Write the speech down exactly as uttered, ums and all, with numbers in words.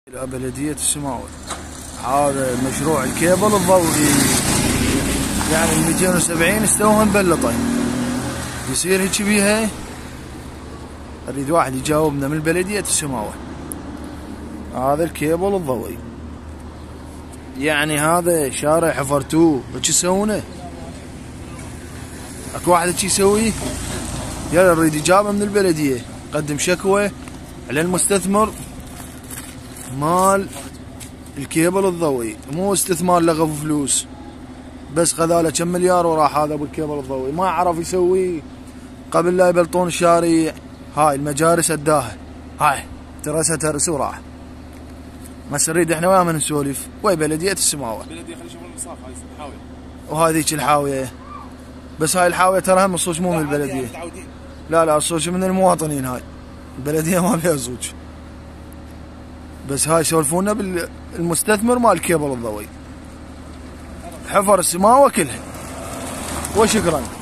بلدية السماوة. هذا مشروع الكيبل الضوئي، يعني ال مئتين وسبعين استوها مبلطة، يصير هيك بيها. اريد واحد يجاوبنا من بلدية السماوة. هذا الكيبل الضوئي، يعني هذا شارع حفرتوه هيك يسوونه؟ اكو واحد هيك يسويه؟ يلا نريد اجابة من البلدية. قدم شكوى على المستثمر مال الكيبل الضوئي، مو استثمار لغف فلوس بس، خذاله كم مليار وراح هذا ابو الكيبل الضوئي ما عرف يسويه قبل لا يبلطون الشارع. هاي المجارس اداها، هاي ترسها ترس وراح. بس نريد احنا وياه من نسولف ويا بلدية السماوة. بلدية خلي يشوفون المصاف، هاي الحاوية وهذيك الحاوية، بس هاي الحاوية ترى هم الصوت مو من البلدية. لا لا الصوت من المواطنين، هاي البلدية ما فيها صوت. بس هاي يسولفونا بالمستثمر مال الكيبل الضوئي، حفر السماوة كلها. وشكرا.